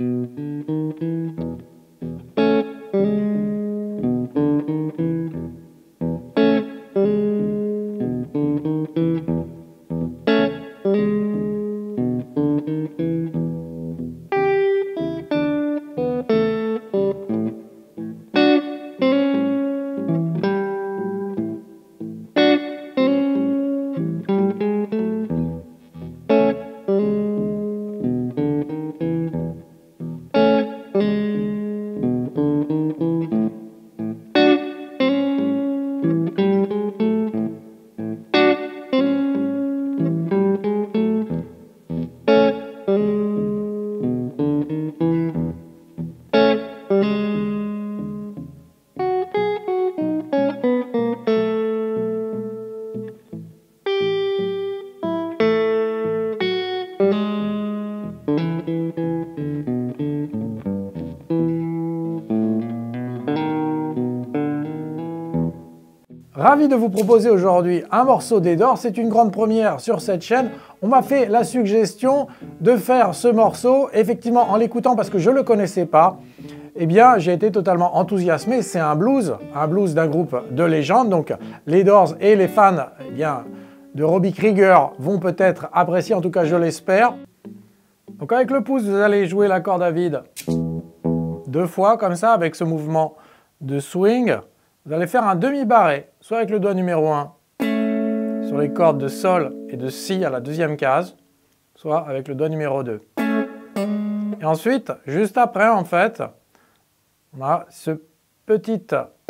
Ravi de vous proposer aujourd'hui un morceau d'Edor, c'est une grande première sur cette chaîne. On m'a fait la suggestion de faire ce morceau, effectivement en l'écoutant parce que je ne le connaissais pas, eh bien j'ai été totalement enthousiasmé. C'est un blues d'un groupe de légende, donc les Doors et les fans eh bien, de Robbie Krieger vont peut-être apprécier, en tout cas je l'espère. Donc avec le pouce, vous allez jouer la corde à vide 2 fois comme ça, avec ce mouvement de swing. Vous allez faire un demi-barré, soit avec le doigt numéro 1 sur les cordes de Sol et de Si à la 2e case, soit avec le doigt numéro 2. Et ensuite, juste après en fait, on a ce petit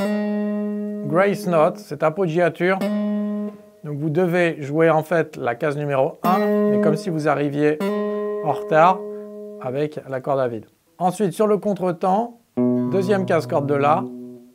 grace note, cette appoggiature. Donc vous devez jouer en fait la case numéro 1, mais comme si vous arriviez en retard avec la corde à vide. Ensuite, sur le contretemps, 2e case corde de La.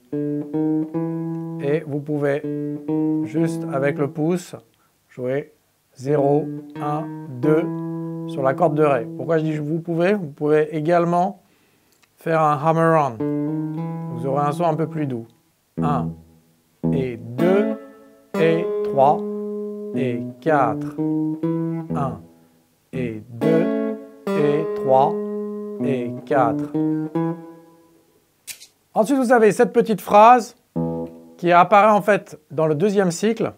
Et vous pouvez, juste avec le pouce, jouer 0, 1, 2 sur la corde de Ré. Pourquoi je dis vous pouvez également faire un hammer-on. Vous aurez un son un peu plus doux. 1 et 2 et 3 et 4. 1 et 2 et 3 et 4. Ensuite, vous avez cette petite phrase qui apparaît en fait dans le 2e cycle.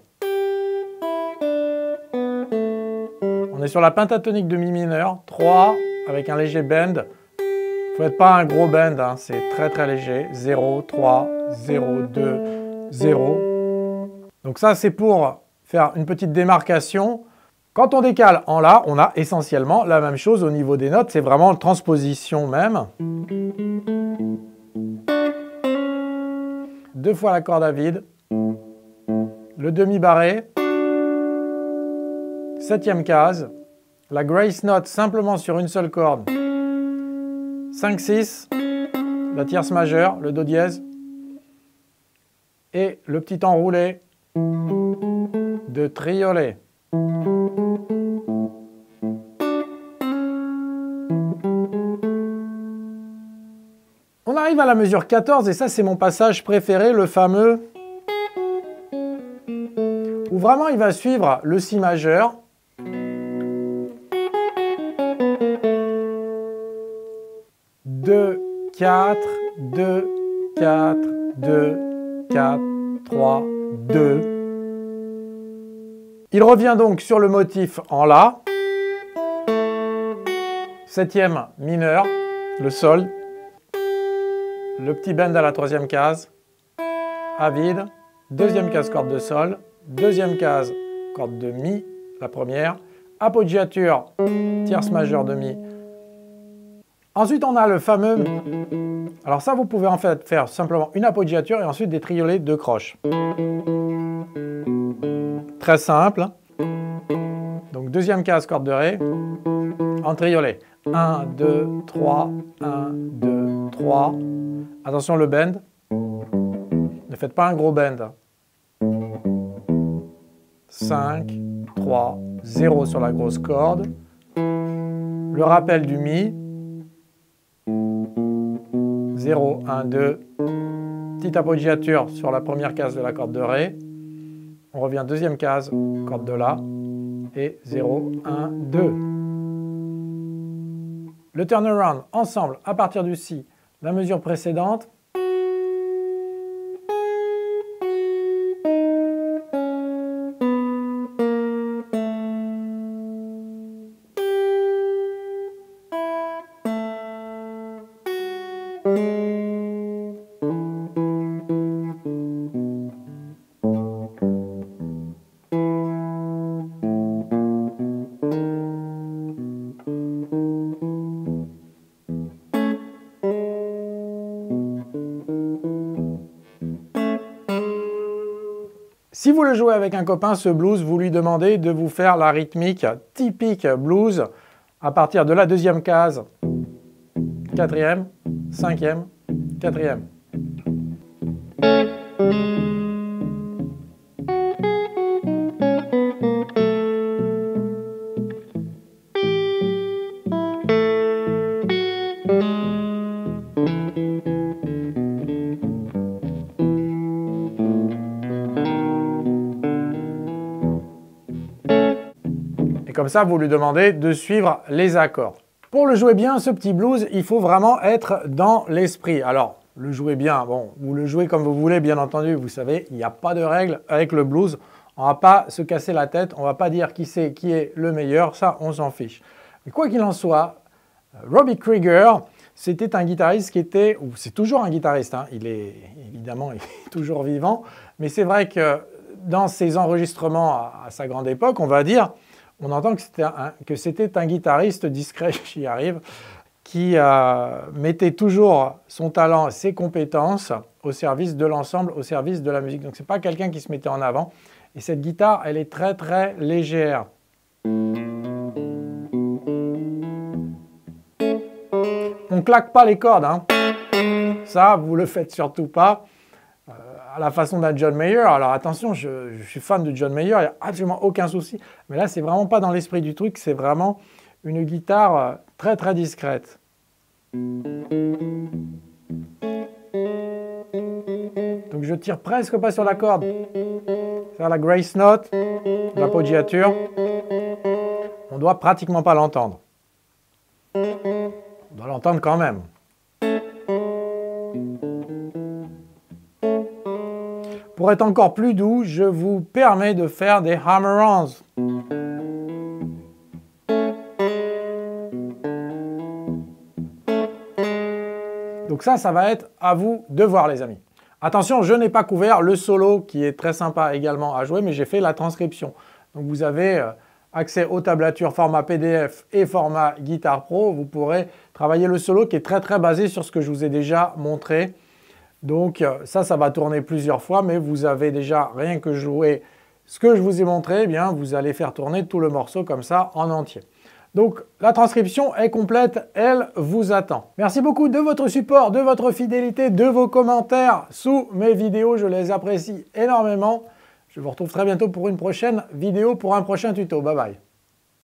On est sur la pentatonique de Mi mineur, 3 avec un léger bend. Vous ne faites pas un gros bend, hein, c'est très très léger. 0, 3, 0, 2, 0. Donc ça c'est pour faire une petite démarcation. Quand on décale en La, on a essentiellement la même chose au niveau des notes, c'est vraiment une transposition même. 2 fois la corde à vide, le demi-barré, 7e case, la grace note simplement sur une seule corde, 5-6, la tierce majeure, le do dièse, et le petit enroulé de triolet. On arrive à la mesure 14 et ça c'est mon passage préféré, le fameux où vraiment il va suivre le Si majeur. Deux, 4, 2, 4, 2, 4, 3, 2. Il revient donc sur le motif en La. 7e mineur, le Sol. Le petit bend à la 3e case, à vide, 2e case corde de Sol, 2e case corde de Mi, la première, appoggiature, tierce majeure de Mi. Ensuite on a le fameux, alors ça vous pouvez en fait faire simplement une appoggiature et ensuite des triolets de croche. Très simple. Donc 2e case corde de Ré, en triolet. 1, 2, 3, 1, 2, 3. Attention le bend, ne faites pas un gros bend. 5, 3, 0 sur la grosse corde. Le rappel du Mi. 0, 1, 2. Petite appoggiature sur la première case de la corde de Ré. On revient 2e case, corde de La. Et 0, 1, 2. le turnaround ensemble à partir du Si, la mesure précédente. Si vous le jouez avec un copain, ce blues, vous lui demandez de vous faire la rythmique typique blues à partir de la deuxième case, quatrième, cinquième, quatrième. Et comme ça, vous lui demandez de suivre les accords. Pour le jouer bien, ce petit blues, il faut vraiment être dans l'esprit. Alors, le jouer bien, bon, vous le jouez comme vous voulez, bien entendu, vous savez, il n'y a pas de règle avec le blues. On ne va pas se casser la tête, on ne va pas dire qui est le meilleur, ça, on s'en fiche. Mais quoi qu'il en soit, Robbie Krieger, c'était un guitariste qui était, ou c'est toujours un guitariste, hein, il est toujours vivant, mais c'est vrai que dans ses enregistrements à sa grande époque, on va dire, on entend que c'était un guitariste discret, j'y arrive, qui mettait toujours son talent, ses compétences au service de l'ensemble, au service de la musique. Donc ce n'est pas quelqu'un qui se mettait en avant. Et cette guitare, elle est très très légère. On ne claque pas les cordes, hein. Ça, vous le faites surtout pas. À la façon d'un John Mayer. Alors attention, je suis fan de John Mayer, il n'y a absolument aucun souci. Mais là, c'est vraiment pas dans l'esprit du truc, c'est vraiment une guitare très très discrète. Donc je tire presque pas sur la corde. C'est la grace note, l'appoggiature. On doit pratiquement pas l'entendre. On doit l'entendre quand même. Pour être encore plus doux, je vous permets de faire des hammer-ons. Donc ça va être à vous de voir, les amis. Attention, je n'ai pas couvert le solo qui est très sympa également à jouer, mais j'ai fait la transcription. Donc vous avez accès aux tablatures format PDF et format Guitar Pro. Vous pourrez travailler le solo qui est très très basé sur ce que je vous ai déjà montré. Donc ça va tourner plusieurs fois, mais vous avez déjà rien que joué ce que je vous ai montré, eh bien vous allez faire tourner tout le morceau comme ça en entier. Donc la transcription est complète, elle vous attend. Merci beaucoup de votre support, de votre fidélité, de vos commentaires sous mes vidéos, je les apprécie énormément. Je vous retrouve très bientôt pour une prochaine vidéo, pour un prochain tuto. Bye bye.